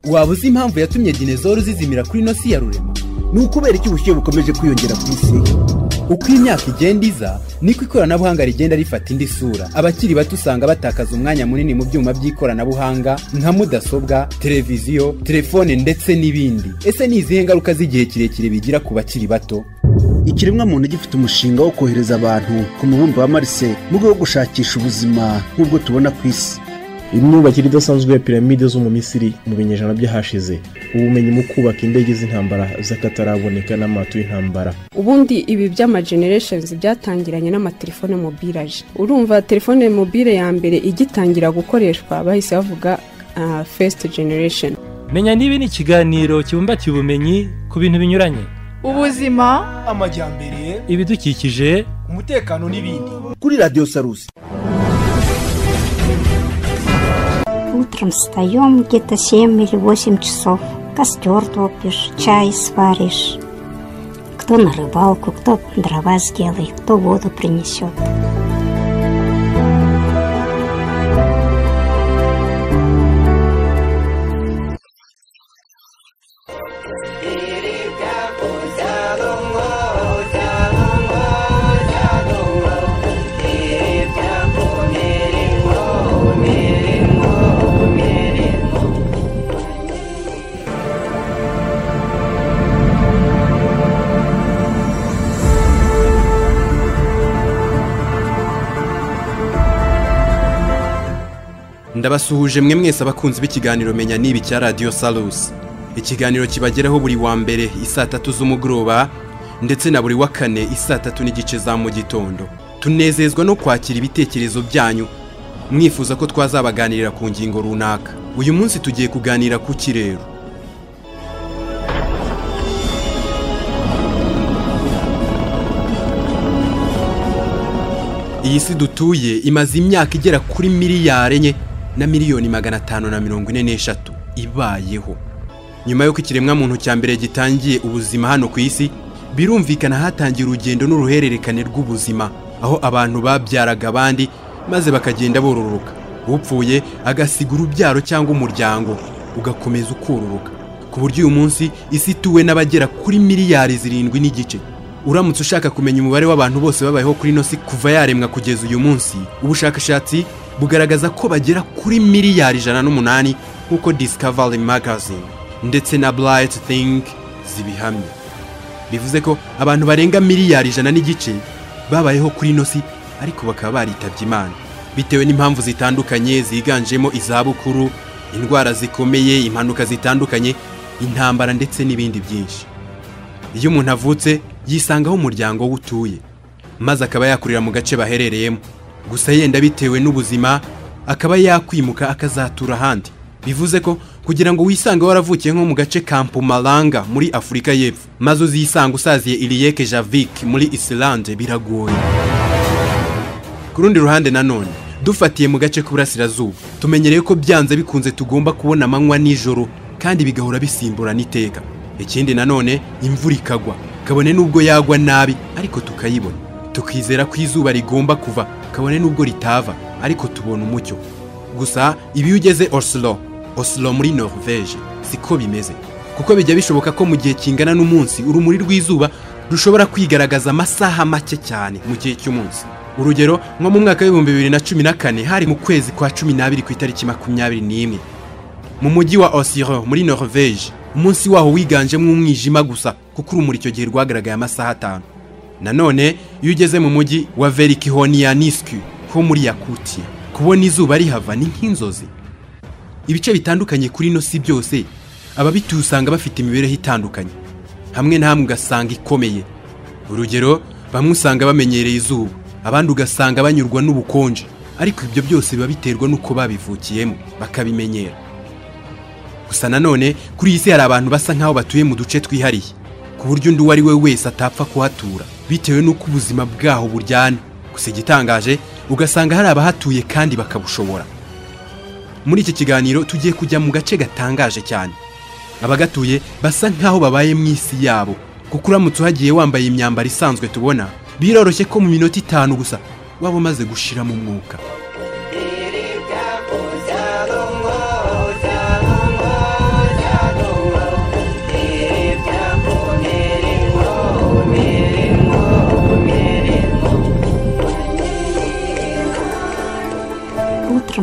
waba uzi impamvu yatumye dinezoro zizimira kuri ino si ya rurema? Ni ukubera iki ubushyuhe bukomeje kwiyongera ku isi? Uko imyaka igenda iza niko ikoranabuhanga rigenda rifata indi sura. Abakiri bato usanga batakaza umwanya munini mu byuma by'ikoranabuhanga nka mudasobwa, televiziyo, telefone ndetse n'ibindi. Ese ni izihe ngaruka z'igihe kirekire bigira ku bakiri bato? Ikiremwa muntu gifite umushinga wo kohereza abantu ku mubumbe wa Mars mu rwego rwo gushakisha ubuzima nk'ubwo tubona ku isi. Imyubakire idasanzwe ya piramide zo mu Misiri mu binyejana byahashize, ubumenyi mu kubaka indege z'intambara z'akataraboneka n'amato y'intambara. Ubundi ibi by'ama generations byatangiranye n'amatelefone mobile aje. Urumva telefone mobile ya mbere igitangira gukoreshwa bahise bavuga first generation. Menya nibi ni ikiganiro kibumbatiye ubumenyi ku bintu binyuranye. Ubuzima, amajyambere, ibidukikije, umutekano n'ibindi. Kuri Radio Salus. Утром встаем где-то 7 или 8 часов. Костер топишь, чай сваришь. Кто на рыбалку, кто дрова сделает, кто воду принесет. Ndabasuhuje mwe mwese abakunzi b'ikiganiro Menya nibi cya Radio Salus. Ikiganiro kibageraho buri wa mbere isaa 3 z'umugoroba ndetse na buri wa kane isaa 3 n'igice za mu gitondo. Tunezezwa no kwakira ibitekerezo byanyu mwifuza ko twazabaganirira ku ngingo runaka. Uyu munsi tugiye kuganira ku kirero. Iyi si dutuye imaze imyaka igera kuri miliyari enye na miliyoni 543 ibayeho. Nyuma yo kwikiremwa muntu cya mbere gitangiye ubuzima hano ku isi, birumvikana hatangiye urugendo n'uruhererekane rw'ubuzima, aho abantu babyaraga abandi maze bakagenda bororoka. Upfuye agasiga urubyaro cyangwa umuryango ugakomeza ukororoka, ku buryo uyu munsi isi tuwe n'abagera kuri miliyari 7 n'igice. Uramutse ushaka kumenya umubare w'abantu bose babayeho kuri ino si kuva yaremwa kugeza uyu munsi, ubushakashatsi bugaragaza ko bagera kuri miliyari 108 nk'uko Discovery Magazine ndetse na Bright Think zibihamye. Bivuze ko abantu barenga miliyari 100 n'igice babayeho kuri ino si, ariko bakaba baritabye Imana bitewe n'impamvu zitandukanye ziganjemo izabukuru, indwara zikomeye, impanuka zitandukanye, intambara ndetse n'ibindi byinshi. Iyo umuntu avutse yisangaho umuryango w'utuye, maze akaba yakurira mu gace baherereyemo. Gusa yenda bitewe n'ubuzima akaba yakwimuka akazatura ahandi. Bivuze ko kugira ngo wisange waravukiye nko mu gace ka Mpumalanga muri Afurika y'Epfo, maze uzisanga usaziye i Reykjavik muri Islande biragoye. Ku rundi ruhande nanone dufatiye mu gace k'Uburasirazuba, tumenyereye ko byanze bikunze tugomba kubona amanywa n'ijoro kandi bigahora bisimburana iteka. Ikindi nanone imvura ikagwa, kabone nubwo yagwa nabi ariko tukayibona. Tukizera ko izuba rigomba kuva, kabone nubwo ritava ariko tubona umucyo. Gusa ibi ugeze Oslo muri Norvege siko bimeze, kuko bijya bishoboka ko mu gihe kingana n'umunsi urumuri rw'izuba rushobora kwigaragaza amasaha make cyane mu gihe cy'umunsi. Urugero nko mu mwaka wa 2014 hari mu kwezi kwa 12 ku itariki 21 mu mujyi wa Oslo muri Norvege, umunsi waho wiganjemo umwijima gusa kuko urumuri icyo gihe rwagaragaye amasaha 5. Nanone iyo ugeze mu mujyi wa Verkhovniansk ho muri Yakutia, kubona izuba rihava ni nk'inzozi. Ibice bitandukanye kuri ino si byose ababitusanga bafite imibereho itandukanye, hamwe na hamwe ugasanga ikomeye. Urugero bamwe usanga bamenyereye izuba, abandi ugasanga banyurwa n'ubukonje, ariko ibyo byose biba biterwa n'uko babivukiyemo bakabimenyera. Gusa nanone kuri iyi si hari abantu basa nkaho batuye mu duce twihariye, ku buryo undi wari we wese atapfa kuhatura bitewe n'uko ubuzima bwaho buryana. Gusa igitangaje ugasanga hari abahatuye kandi bakabushobora. Muri iki kiganiro tugiye kujya mu gace gatangaje cyane. Abagatuye basa nkaho babaye mu isi yabo, kuko uramutse uhagiye wambaye imyambaro isanzwe tubona, biroroshye ko mu minota 5 gusa waba umaze gushira mu mwuka.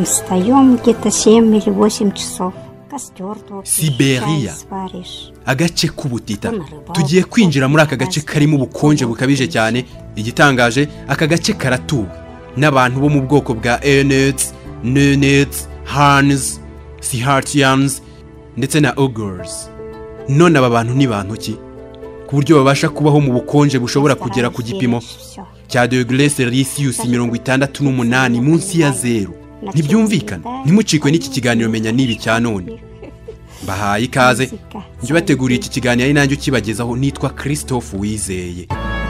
встаем где-то 7 или 8 часов. Костер топишь, Сибeriya, чай сваришь. agace k'ubutita. Tugiye kwinjira muri aka gace karimo ubukonje bukabije cyane. Igitangaje, aka gace karatuwe n'abantu bo mu bwoko bwa Enets, Nenets, Huns, Sihartians ndetse na Ogres. None aba bantu ni bantu ki? Ku buryo babasha kubaho mu bukonje bushobora kugera ku gipimo cya degrees Celsius 68 munsi ya 0. Ntibyumvikana. Ntimucikwe n'iki kiganiro menya nibi cya none. Bahaye ikaze. Njye bateguriye iki kiganiro ari nanjye ukibagezaho nitwa Christophe Wizeye.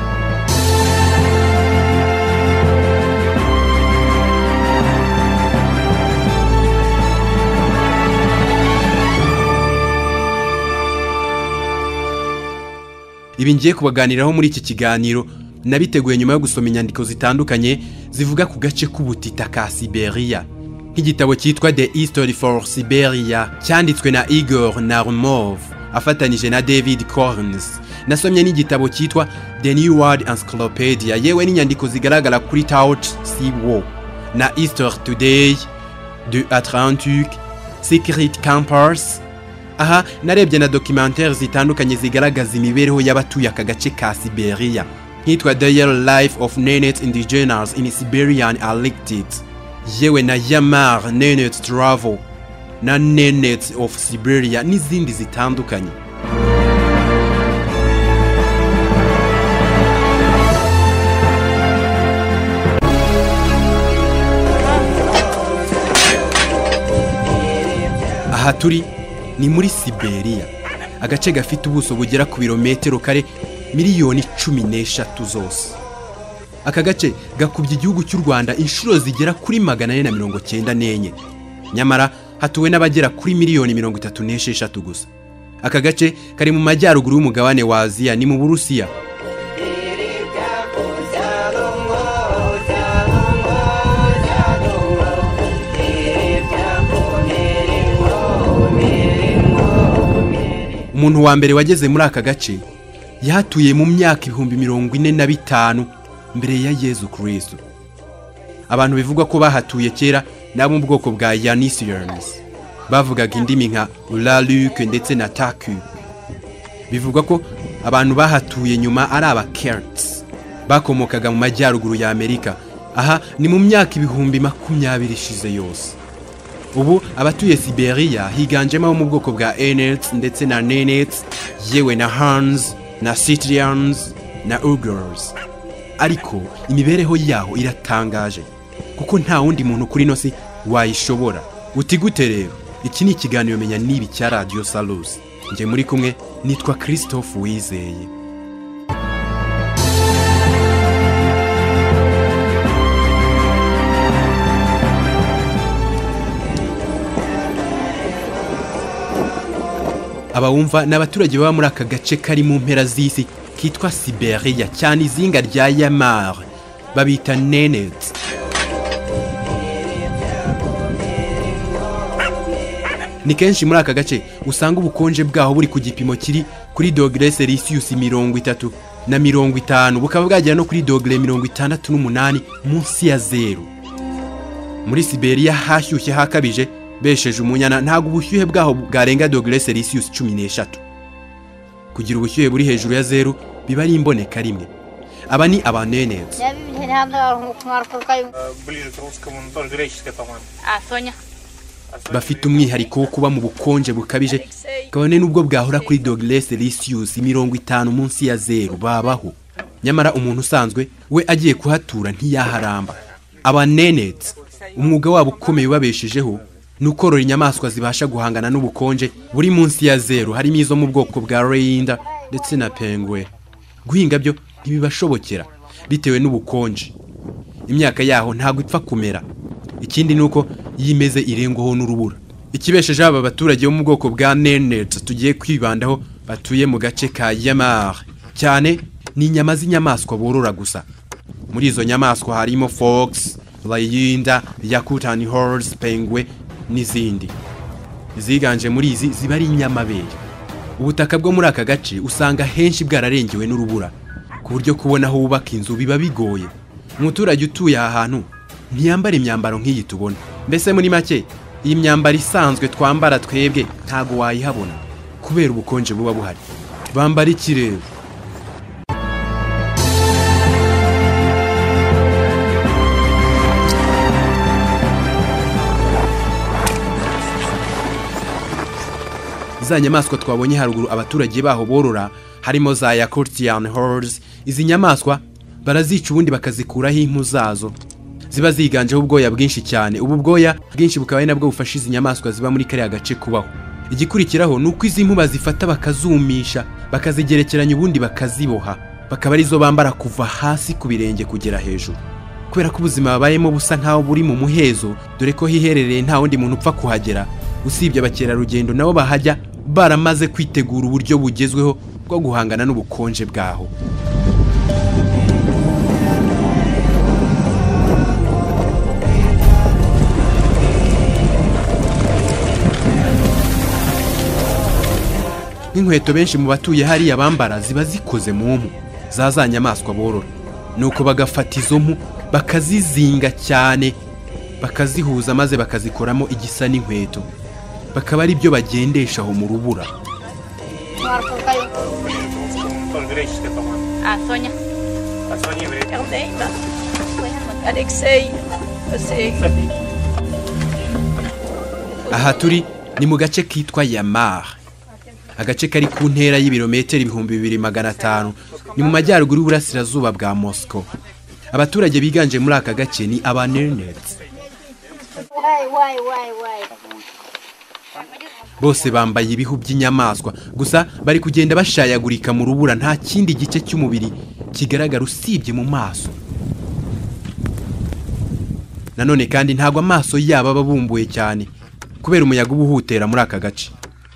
Ibi ngiye kubaganiraho muri iki kiganiro nabiteguye nyuma yo gusoma inyandiko zitandukanye zivuga ku gace k'ubutita ka Siberia. Nk'igitabo cyitwa The History for Siberia cyanditswe na Igor Narumov afatanije na David Corns. Nasomye n'igitabo cyitwa The New World Encyclopedia yewe n'inyandiko zigaragara kuri Tout Siwo na Histoire Today, The Atlantic, Secret Campus. Aha narebye na documentaire zitandukanye zigaragaza imibereho y'abatuye aka gace ka Siberia. Hitwa Daily Life of Nenets Indigenous in Siberian Arctic. Yewe na Yamar Nenets Travel na Nenets of Siberia n'izindi zitandukanye. Aha turi ni muri Siberia, agace gafite ubuso bugera ku birometero kare miliyoni 13 zose. Aka gace gakubye igihugu cy'u Rwanda inshuro zigera kuri 494. Nyamara hatuwe n'abagera kuri miliyoni 36 gusa. Aka gace kari mu majyaruguru y'umugabane wa Aziya ni mu Burusiya. Umuntu wa mbere wageze muri aka gace yahatuye mu myaka 1045 mbere ya Yezu Kristo. Abantu bivugwa ko bahatuye kera nabo mu bwoko bwa Yanisians. Bavugaga indimi nka Uraluk ndetse na Taku. Bivugwa ko abantu bahatuye nyuma ari aba Celts. Bakomokaga mu majyaruguru ya Amerika. Aha ni mu myaka 20 ishize yose. Ubu abatuye Siberia higanjemo mu bwoko bwa Enets ndetse na Nenets, yewe na Huns na Sitrians na Ogres. Ariko imibereho yaho iratangaje kuko nta wundi muntu kuri nosi wayishobora. Utigute rero, iki ni ikiganiro menya nibi cya Radio Salus. Nje muri kumwe nitwa Christophe Wizeye. Abawumva n'abaturage baba muri aka gace kari mu mpera z'isi kitwa Siberia cyane izinga rya Yamar babita Nenets. Ni kenshi muri aka gace usanga ubukonje bwaho buri ku gipimo kiri kuri degrees Celsius 30 na 50 bukaba bwagera no kuri degrees 68 munsi ya 0. Muri Siberia hashyushye hakabije besheje umunyana ntago ubushyuhe bwaho bwarenga degrees Celsius 13. Kugira ubushyuhe buri hejuru ya 0 biba ari imboneka rimwe. Aba ni abanenets. Bafite umwihariko wo kuba mu bukonje bukabije kabone nubwo bwahora kuri degrees Celsius 50 munsi ya 0 babaho. Nyamara umuntu usanzwe we agiye kuhatura ntiyaharamba. Abanenets umwuga wabo ukomeye babeshejeho nukorora inyamaswa zibasha guhangana n'ubukonje buri munsi ya 0 harimo izo mu bwoko bwa reindeer ndetse na penguin. Guhinga byo ntibibashobokera bitewe n'ubukonje. Imyaka yaho ntago ipfa kumera. Ikindi nuko yimeze irengwaho n'urubura. Ikibesheje aba baturage bo mu bwoko bwa Nenets tugiye kwibandaho batuye mu gace ka Yamar cyane ni inyama z'inyamaswa borora gusa. Muri izo nyamaswa harimo fox, reindeer, Yakutan horse, penguin n'izindi. Ziganje muri izi ziba ari inyamabere. Ubutaka bwo muri aka gace usanga henshi bwararengewe n'urubura ku buryo kubona aho ubaka inzu biba bigoye. Umuturage utuye aha hantu ntiyambara imyambaro nk'iyi tubona. mbese muri make iyi myambaro isanzwe twambara twebwe ntago wayihabona kubera ubukonje buba buhari. Bambara ikirere. Za nyamaswa twabonye haruguru abaturage baho borora harimo za Yakutian horse, izi nyamaswa barazica ubundi bakazikuraho impu zazo ziba ziganjeho ubwoya bwinshi cyane. Ubu bwoya bwinshi bukaba ari nabwo bufasha izi nyamaswa ziba muri kariya gace kubaho. Igikurikiraho nuko izi mpu bazifata bakazumisha bakazigerekeranya ubundi bakaziboha, bakaba arizo bambara kuva hasi ku birenge kugera hejuru. Kubera ko ubuzima babayemo busa nkaho buri mu muhezo, dore ko hiherereye nta wundi muntu upfa kuhagera usibye abakerarugendo nabo bahajya baramaze kwitegura uburyo bugezweho bwo guhangana n'ubukonje bwaho. Nk'inkweto benshi mu batuye hariya bambara ziba zikoze mu mpu za nyamaswa borora, nuko bagafata izo mpu bakazizinga cyane bakazihuza maze bakazikoramo igisa n'inkweto, bakaba ari byo bagendesha aho mu rubura. Aha turi ni mu gace kitwa Yamar, agace kari ku ntera y'ibirometero 2500 ni mu majyaruguru y'uburasirazuba bwa Moscow. Abaturage biganje muri aka gace ni abanenets. Bose bambaye ibihu by'inyamaswa, gusa bari kugenda bashayagurika mu rubura, nta kindi gice cy'umubiri kigaragara usibye mu maso. Nanone kandi ntago amaso yaba babumbuye cyane kubera umuyaga ubuhutera muri aka gace.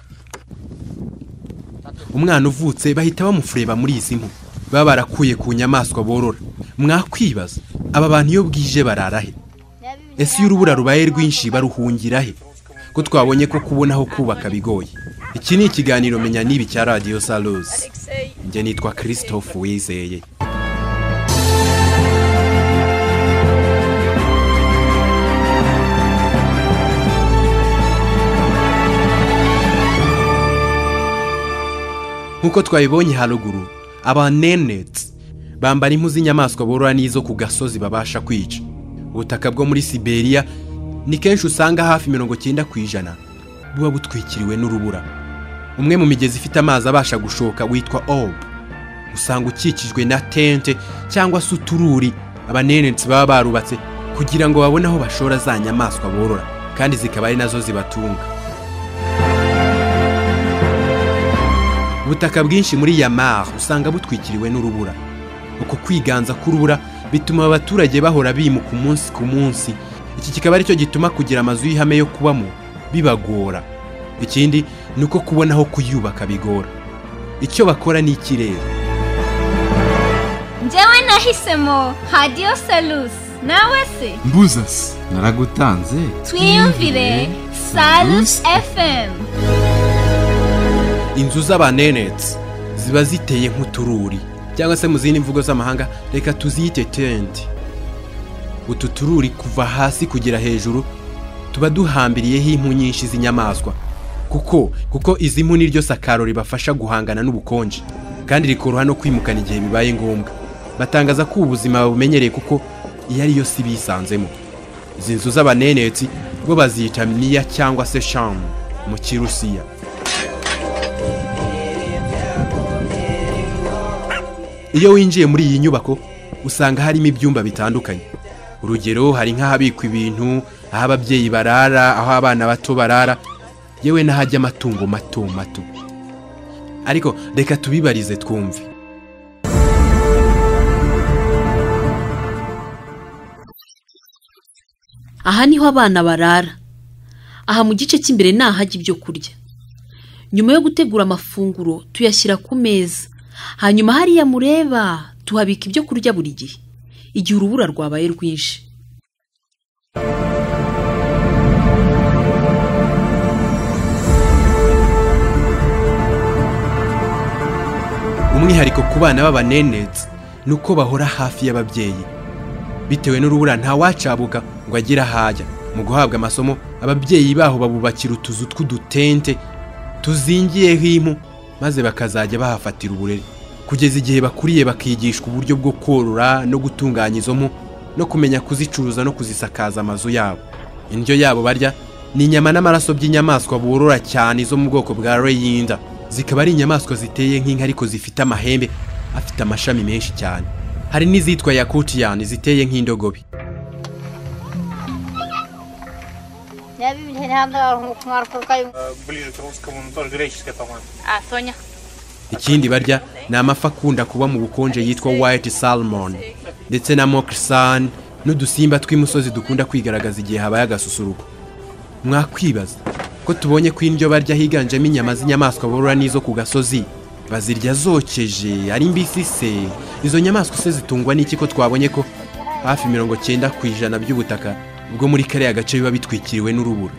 Umwana uvutse bahita bamufureba muri izi mpu baba barakuye ku nyamaswa borora. Mwakwibaza aba bantu iyo bwije bararahe? Ese iyo urubura rubaye rwinshi baruhungirahe? Ko twabonye ko kubona aho kubaka bigoye. Iki ni ikiganiro menya nibi cya Radio Salus. Nje nitwa Christophe Wizeye. Nkuko twabibonye haruguru, abanenets bambara impu z'inyamaswa borora n'izo ku gasozi babasha kwica. Ubutaka bwo muri Siberia ni kenshi usanga hafi 90% buba butwikiriwe n'urubura. Umwe mu migezi ifite amazi abasha gushoka witwa Ob, usanga ukikijwe na tente cyangwa se utururi abanenets baba barubatse kugira ngo babone aho bashora za nyamaswa borora, kandi zikaba ari nazo zibatunga. Ubutaka bwinshi muri Yamar usanga butwikiriwe n'urubura. Uko kwiganza k'urubura bituma abaturage bahora bimuka umunsi ku munsi. Iki kikaba ari cyo gituma kugira amazu y'ihame yo kubamo bibagora. Ikindi nuko kubona aho kuyubaka bigora. Icyo bakora ni ikirere. Njyewe nahisemo Radio Salus, nawe se? Mbuzas naragutanze. Twiyumvire Salus FM. Inzu z'abanenets ziba ziteye nk'utururi, cyangwa se mu zindi mvugo z'amahanga reka tuzite tent. Utu tururi kuva hasi kugera hejuru tuba duhambiriyeho impu nyinshi z'inyamaswa, kuko izi mpu niryo sakaro ribafasha guhangana n'ubukonje, kandi rikoroha no kwimukana igihe bibaye ngombwa. Batangaza ko ubuzima bumenyereye kuko iyo ari yo si bisanzemo. Izi nzu z'abanenets bo bazita Mia cyangwa se Sham mu Kirusiya. Iyo winjiye muri iyi nyubako usanga harimo ibyumba bitandukanye. Urugero hari nk'ahabikwa ibintu, aho ababyeyi barara, aho abana bato barara, yewe n'ahajya amatungo mato mato. Ariko reka tubibarize twumve. Aha niho abana barara. Aha mu gice cy'imbere nahajya ibyo kurya. Nyuma yo gutegura amafunguro tuyashyira ku meza. Hanyuma hariya mureba tuhabika ibyo kurya buri gihe igihe urubura rwabaye rwinshi. Umwihariko ku bana b'abanenets nuko bahora hafi y'ababyeyi. Bitewe n'urubura nta wacabuka ngo agira hajya, mu guhabwa amasomo ababyeyi baho babubakira utuzu tw'udutente tuzingiyeho impu maze bakazajya bahafatira uburere kugeza igihe bakuriye bakigishwa uburyo bwo korora no gutunganya izo mpu no kumenya kuzicuruza no kuzisakaza amazu yabo. Indyo yabo barya ni inyama n'amaraso by'inyamaswa borora cyane zo mu bwoko bwa reyinda, zikaba ari inyamaswa ziteye nk'inka ariko zifite amahembe afite amashami menshi cyane. Hari n'izitwa yakutiyani ziteye nk'indogobe. Ikindi barya ni amafi akunda kuba mu bukonje yitwa white salmon ndetse na moksan n'udusimba tw'imusozi dukunda kwigaragaza igihe habaye agasusuruko. Mwakwibaza ko tubonye ko indyo barya higanjemo inyama z'inyamaswa borora n'izo ku gasozi bazirya zokeje ari mbisi se. Izo nyamaswa se zitungwa n'iki ko twabonye ko hafi 90% by'ubutaka ubwo muri kariya gace biba bitwikiriwe n'urubura?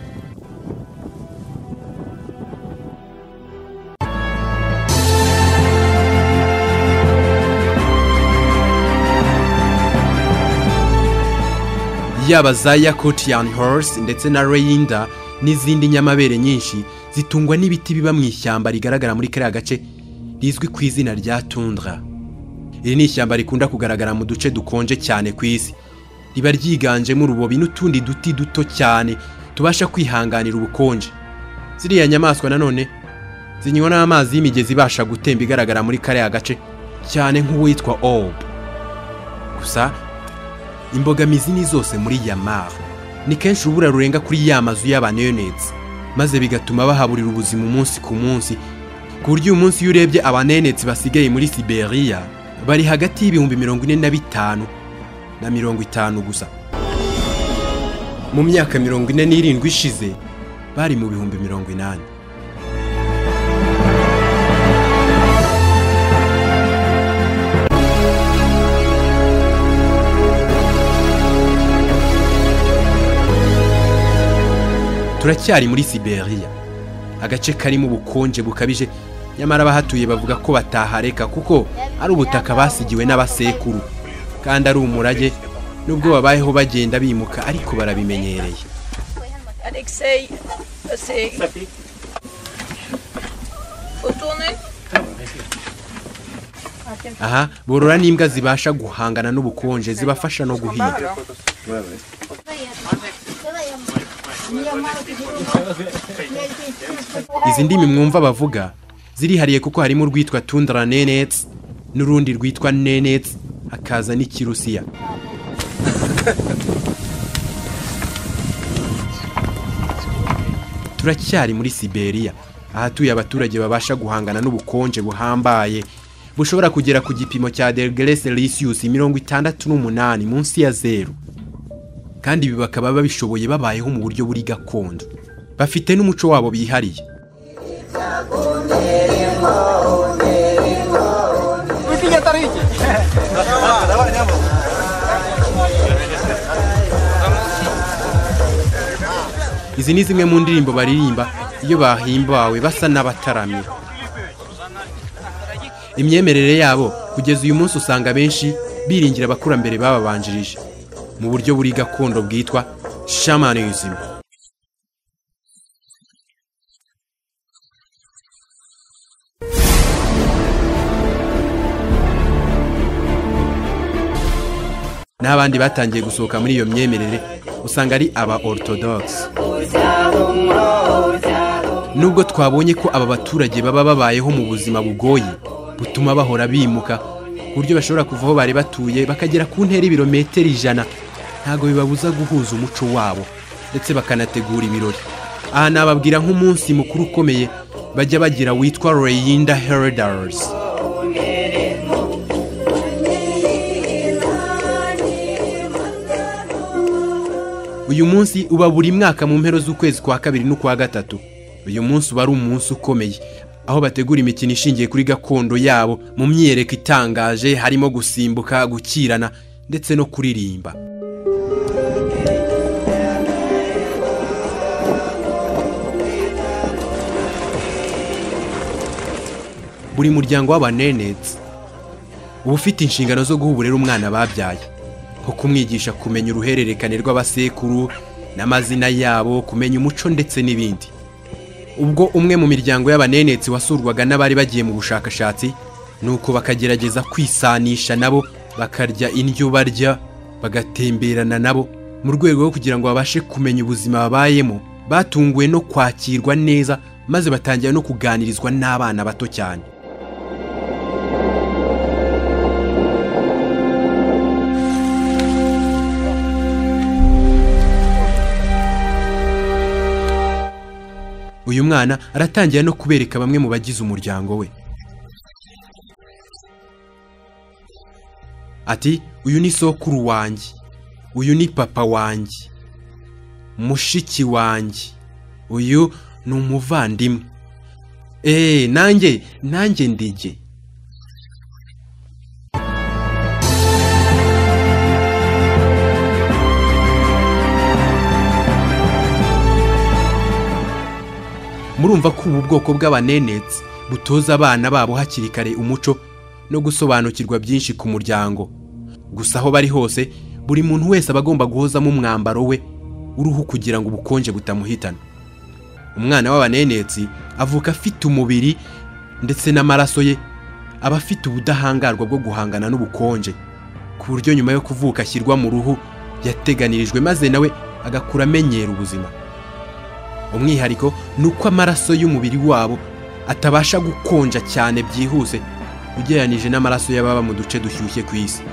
Yaba za Yakutian horse ndetse na reyinda n'izindi nyamabere nyinshi zitungwa n'ibiti biba mu ishyamba rigaragara muri kariya gace rizwi ku izina rya tundra. Iri ni ishyamba rikunda kugaragara mu duce dukonje cyane ku isi, riba ryiganjemo urubobi n'utundi duti duto cyane tubasha kwihanganira ubukonje. Ziriya nyamaswa nanone zinywa n'amazi y'imigezi ibasha gutemba igaragara muri kariya gace cyane nk'uwitwa Ob. Gusa imbogamizi ni zose muri Yamar ni kenshi urubura rurenga kuri ya mazu y'abanenets, maze bigatuma bahaburira ubuzima umunsi ku munsi, ku buryo uyu munsi iyo urebye abanenets basigaye muri Siberia bari hagati y'ibihumbi 45 na 50 gusa. Mu myaka 47 ishize bari mu bihumbi 80. Turacyari muri Siberia, agace karimo ubukonje bukabije, nyamara abahatuye bavuga ko batahareka kuko ari ubutaka basigiwe n'abasekuru kandi ari umurage, nubwo babayeho bagenda bimuka ariko barabimenyereye. Aha borora n'imbwa zibasha guhangana n'ubukonje zibafasha no guhiga. Izi ndimi mwumva bavuga zirihariye kuko harimo urwitwa tundra nenets n'urundi rwitwa nenets, hakaza n'ikirusiya. Turacyari muri Siberia, ahatuye abaturage babasha guhangana n'ubukonje buhambaye bushobora kugera ku gipimo cya degrees Celsius 68 munsi ya 0. Kandi ibi bakaba babishoboye babayeho mu buryo buri gakondo, bafite n'umuco wabo bihariye. Izi ni zimwe mu ndirimbo baririmba iyo bahimbawe basa n'abataramira. Imyemerere yabo kugeza uyu munsi usanga benshi biringira abakurambere bababanjirije mu buryo buri gakondo bwitwa shamanism. N'abandi batangiye gusohoka muri iyo myemerere usanga ari aba orthodox. Nubwo twabonye ko aba baturage baba babayeho mu buzima bugoye butuma bahora bimuka ku buryo bashobora kuva aho bari batuye bakagera ku ntera ibirometero 100, ntago bibabuza guhuza umuco wabo ndetse bakanategura ibirori. Aha nababwira nk'umunsi mukuru ukomeye bajya bagira witwa Reyinda Herders. Uyu munsi uba buri mwaka mu mpero z'ukwezi kwa 2 n'ukwa 3. Uyu munsi uba ari umunsi ukomeye aho bategura imikino ishingiye kuri gakondo yabo mu myereko itangaje, harimo gusimbuka, gukirana ndetse no kuririmba. Buri muryango w'abanenets uba ufite inshingano zo guha uburere umwana babyaye, nko kumwigisha kumenya uruhererekane rw'abasekuru, n'amazina yabo, kumenya umuco ndetse n'ibindi. Ubwo umwe mu miryango y'abanenetsi wasurwaga n'abari bagiye mu bushakashatsi, nuko bakagerageza kwisanisha nabo, bakarya indyo barya, bagatemberana nabo mu rwego rwo kugira ngo babashe kumenya ubuzima babayemo. Batunguwe no kwakirwa neza, maze batangira no kuganirizwa n'abana bato cyane. Uyu mwana aratangira no kubereka bamwe mu bagize umuryango we. Ati, uyu ni sokuru wanjye, uyu ni papa wanjye, mushiki wanjye, uyu ni umuvandimwe, nanjye ndige. Murumva ko ubu bwoko bw'abanenetsi butoza abana babo hakiri kare umuco no gusobanukirwa byinshi ku muryango. Gusa aho bari hose, buri muntu wese abagomba guhozamo umwambaro we uruhu kugira ngo ubukonje butamuhitana. Umwana w'abanenetsi avuka afite umubiri ndetse n'amaraso ye aba afite ubudahangarwa bwo guhangana n'ubukonje, ku buryo nyuma yo kuvuka ashyirwa mu ruhu yateganirijwe, maze nawe agakura amenyera ubuzima. Umwihariko ni uko amaraso y'umubiri wabo atabasha gukonja cyane byihuse ugereranije n'amaraso y'ababa mu duce dushyushye ku isi.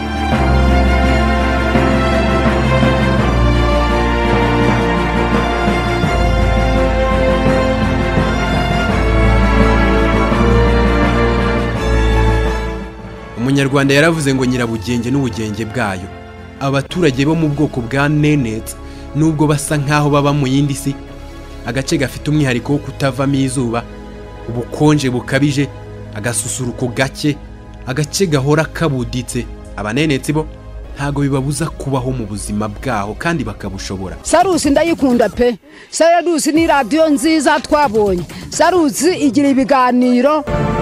Umunyarwanda yaravuze ngo nyirabugenge n'ubugenge bwayo. Abaturage bo mu bwoko bwa nenetsi nubwo basa nkaho baba mu yindi si, agace gafite umwihariko wo kutavamo izuba, ubukonje bukabije, agasusuruko gake, agace gahora kabuditse. Abanenetsi bo ntago bibabuza kubaho mu buzima bwaho kandi bakabushobora. Sarusi ndayikunda pe. Sarusi ni radio nziza twabonye. Sarusi igira ibiganiro.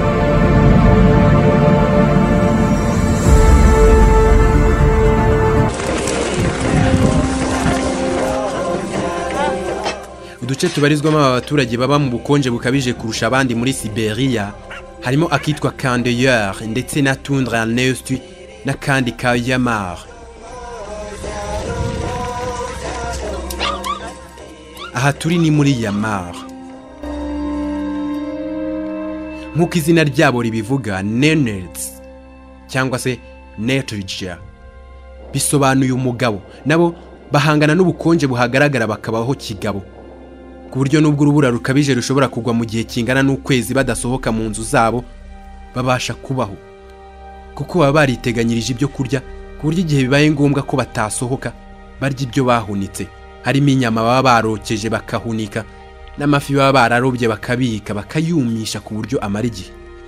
Uduce tubarizwamo abaturage baba mu bukonje bukabije kurusha abandi muri Siberia harimo akitwa Candeyer ndetse na Tundra à l'Est na kandi ka Yamar. Aha turi ni muri Yamar. Nk'uko izina ryabo ribivuga, Nenets cyangwa se Netrija bisobanuye umugabo. Nabo bahangana n'ubukonje buhagaragara bakabaho kigabo, ku buryo nubwo urubura rukabije rushobora kugwa mu gihe kingana n'ukwezi badasohoka mu nzu zabo, babasha kubaho kuko baba bariteganyirije ibyo kurya, ku buryo igihe bibaye ngombwa ko batasohoka barya ibyo bahunitse. Harimo inyama baba barokeje bakahunika, n'amafi baba bararobye bakabika bakayumisha ku buryo amara igihe.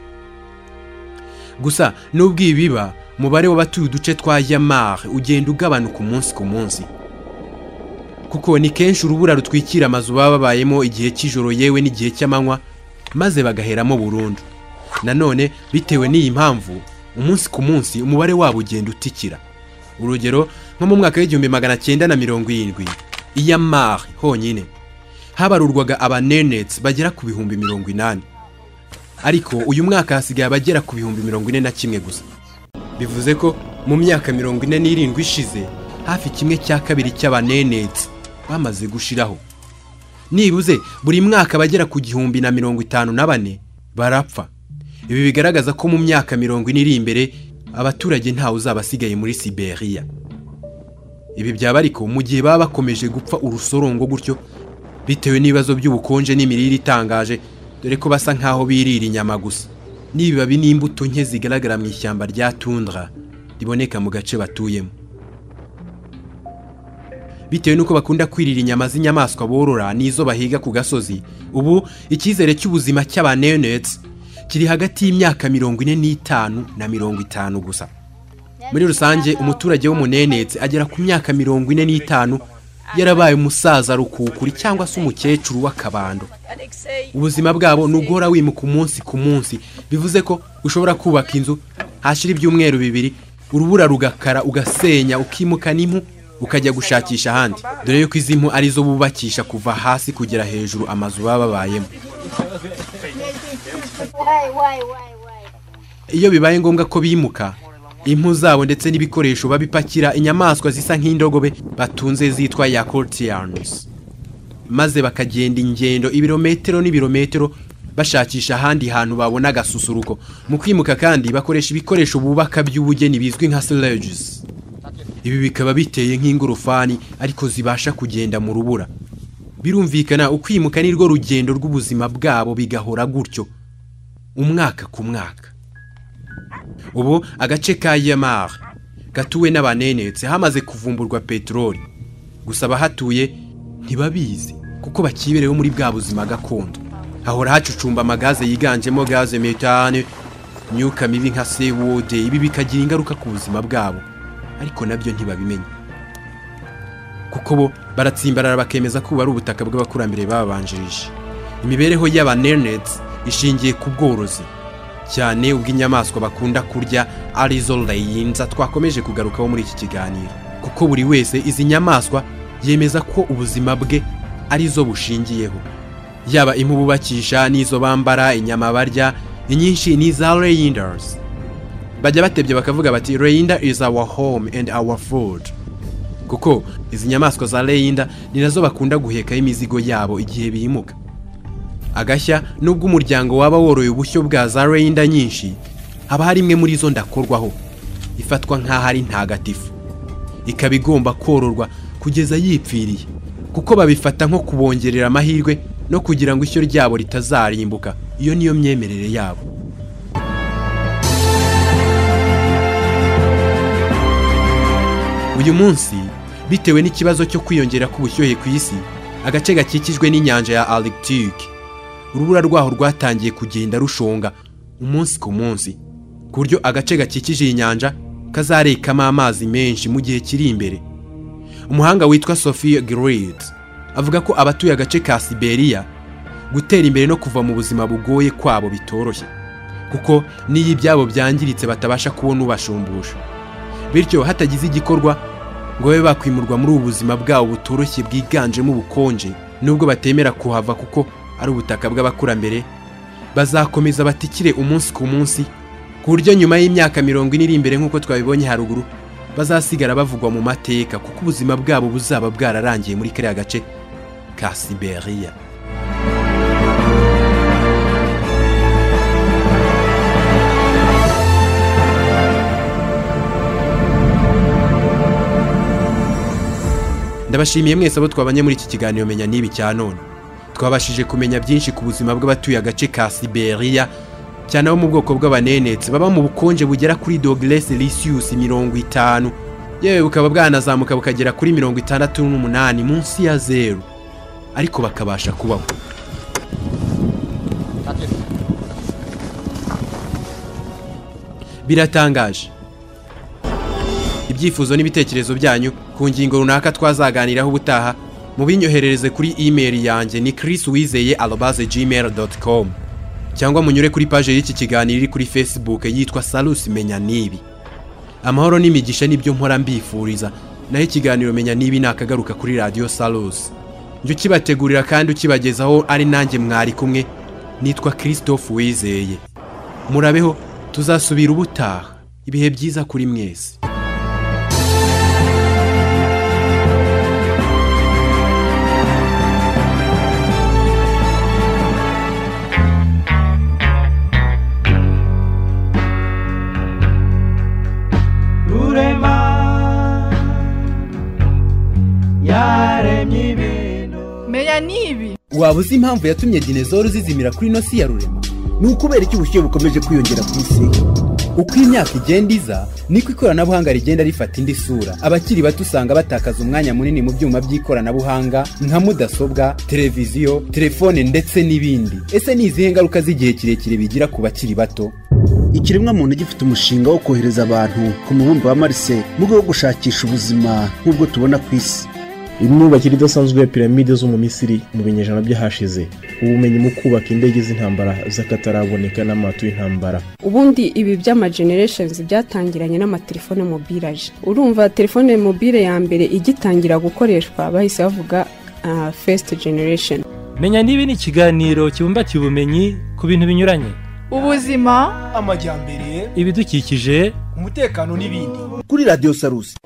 Gusa nubwo ibi biba, umubare w'abatuye uduce twa Yamar ugenda ugabanuka umunsi ku munsi, kuko ni kenshi urubura rutwikira amazu baba babayemo igihe cy'ijoro yewe n'igihe cy'amanywa, maze bagaheramo burundu. Nanone bitewe n'iyi mpamvu, umunsi ku munsi umubare wabo ugenda utikira. Urugero, nko mu mwaka w'1970 i Yamar honyine habarurwaga abanenetsi bagera ku 80,000, ariko uyu mwaka hasigaye abagera ku 41,000 gusa. Bivuze ko mu myaka 47 ishize, hafi kimwe cya kabiri cy'abanenetsi bamaze gushiraho. Nibuze buri mwaka bagera ku 154 barapfa. Ibi bigaragaza ko mu myaka 40 iri imbere abaturage ntawe uzabasigaye muri Siberia. Ibi byaba ariko mu gihe baba bakomeje gupfa urusorongo gutyo bitewe n'ibibazo by'ubukonje n'imirire itangaje, dore ko basa nkaho birira inyama gusa. N'ibibabi n'imbuto nke zigaragara mu ishyamba rya Tundra riboneka mu gace batuyemo. Bitewe nuko bakunda kwirira inyama z'inyamaswa borora n'izo bahiga ku gasozi, ubu icyizere cy'ubuzima cy'abanenetsi kiri hagati y'imyaka 45 na 50 gusa. Muri rusange umuturage w'umunenetsi agera ku myaka 45 yarabaye umusaza rukukuri cyangwa se umukecuru w'akabando. Ubuzima bwabo nugora wimuka umunsi ku munsi, bivuze ko ushobora kubaka inzu hashira ibyumweru 2 urubura rugakara ugasenya ukimuka n'impu ukajya gushakisha ahandi, dore yuko izi mpu arizo bubakisha kuva hasi kugera hejuru amazu baba babayemo. Iyo bibaye ngombwa ko bimuka, impu zabo ndetse n'ibikoresho babipakira inyamaswa zisa nk'indogobe batunze zitwa yakurtians, maze bakagenda ingendo ibirometero n'ibirometero bashakisha ahandi hantu babona agasusuruko. Mu kwimuka kandi bakoresha ibikoresho bubaka by'ubugeni bizwi nka sledges. Ibi bikaba biteye nk'ingorofani ariko zibasha kugenda mu rubura. Birumvikana ukwimuka ni rwo rugendo rw'ubuzima bwabo bigahora gutyo umwaka ku mwaka. Ubu agace ka Yamar gatuwe n'abanenetse hamaze kuvumburwa peteroli, gusa abahatuye ntibabizi kuko bakibereho muri bwa buzima gakondo. Hahora hacucumba amagaze yiganjemo gaze metane, myuka mibi nka CO2. Ibi bikagira ingaruka ku buzima bwabo, ariko nabyo ntibabimenya kuko bo baratsimbarara bakemeza ko bari ubutaka bw'abakurambere babanjirije. Imibereho y'abanenetse ishingiye ku bworozi, cyane ubw'inyamaswa bakunda kurya arizo reyinda twakomeje kugarukaho muri iki kiganiro, kuko buri wese izi nyamaswa yemeza ko ubuzima bwe arizo bushingiyeho. Yaba impu bubakisha n'izo bambara, inyama barya, inyinshi ni za reyinders. Bajya batebye bakavuga bati reyinda is our home and our food, kuko izi nyamaswa za reyinda ni nazo bakunda guhekaho imizigo yabo igihe bimuka. Agashya nubwo umuryango waba woroye ubushyo bwa za reyinda nyinshi, haba hari imwe muri zo ndakorwaho ifatwa nk'aho ari ntagatifu, ikaba igomba kororwa kugeza yipfiriye, kuko babifata nko kubongerera amahirwe no kugira ngo ishyo ryabo ritazarimbuka. Iyo niyo myemerere yabo. Uyu munsi bitewe n'ikibazo cyo kwiyongera k'ubushyuhe ku isi, agace gakikijwe n'inyanja ya Arctique, urubura rwaho rwatangiye kugenda rushonga umunsi ku munsi, ku buryo agace gakikije iyi nyanja kazarekamo amazi menshi mu gihe kiri imbere. Umuhanga witwa Sophie Grid avuga ko abatuye agace ka Siberia gutera imbere no kuva mu buzima bugoye kwabo bitoroshye, kuko n'iyo ibyabo byangiritse batabasha kubona ubashumbusha. Bityo hatagize igikorwa ngo babe bakwimurwa muri ubu buzima bwabo butoroshye bwiganjemo ubukonje, nubwo batemera kuhava kuko ari ubutaka bw'abakurambere, bazakomeza batikire umunsi ku munsi, ku buryo nyuma y'imyaka 40 iri imbere nk'uko twabibonye haruguru bazasigara bavugwa mu mateka, kuko ubuzima bwabo buzaba bwararangiye muri kariya gace ka Siberia. Ndabashimiye mwese abo twabanye muri iki kiganiro menya nibi cya none. Twabashije kumenya byinshi ku buzima bw'abatuye agace ka Siberia, cyane abo mu bwoko bw'abanenetse baba mu bukonje bugera kuri °C -50, yewe bukaba bwanazamuka bukagera kuri 68 munsi ya zero, ariko bakabasha kubaho. Biratangaje. Ibyifuzo n'ibitekerezo byanyu ku ngingo runaka twazaganiraho ubutaha, mubinyoherereze kuri email yanjye ni chriswizeye@gmail.com, cyangwa munyure kuri page y'iki kiganiro iri kuri Facebook yitwa Salus Menya Nibi. Amahoro n'imigisha nibyo mpora mbifuriza, naho ikiganiro Menya Nibi nakagaruka kuri Radio Salus. Njye kibategurira kandi ukibagezaho ari nanjye mwari kumwe, nitwa Christophe Wizeye. Murabeho, tuzasubira ubutaha. Ibihe byiza kuri mwese. Menya nibi. Waba uzi impamvu yatumye dinezoro zizimira kuri ino si ya rurema? Ni ukubera iki ubushyuhe bukomeje kwiyongera ku isi. Uko imyaka igenda iza, niko ikoranabuhanga rigenda rifata indi sura. Abakiri bato usanga batakaza umwanya munini mu byuma by'ikoranabuhanga nka mudasobwa, televiziyo, telefone ndetse n'ibindi. Ese ni izihe ngaruka z'igihe kirekire bigira ku bakiri bato? Ikiremwa muntu gifite umushinga wo kohereza abantu ku mubumbe wa Mars mu rwego rwo gushakisha ubuzima nk'ubwo tubona ku isi. imyubakire idasanzwe ya piramide zo mu Misiri mu binyejana byahashize, ubumenyi mu kubaka indege z'intambara z'akataraboneka n'amato y'intambara. ubundi ibi by'ama generations byatangiranye n'amatelefone mobile aje. urumva telefone mobile ya mbere igitangira gukoreshwa bahise bavuga first generation. menya nibi ni ikiganiro kibumbatiye ubumenyi ku bintu binyuranye: ubuzima, amajyambere, ibidukikije, umutekano n'ibindi. kuri Radio Salusi.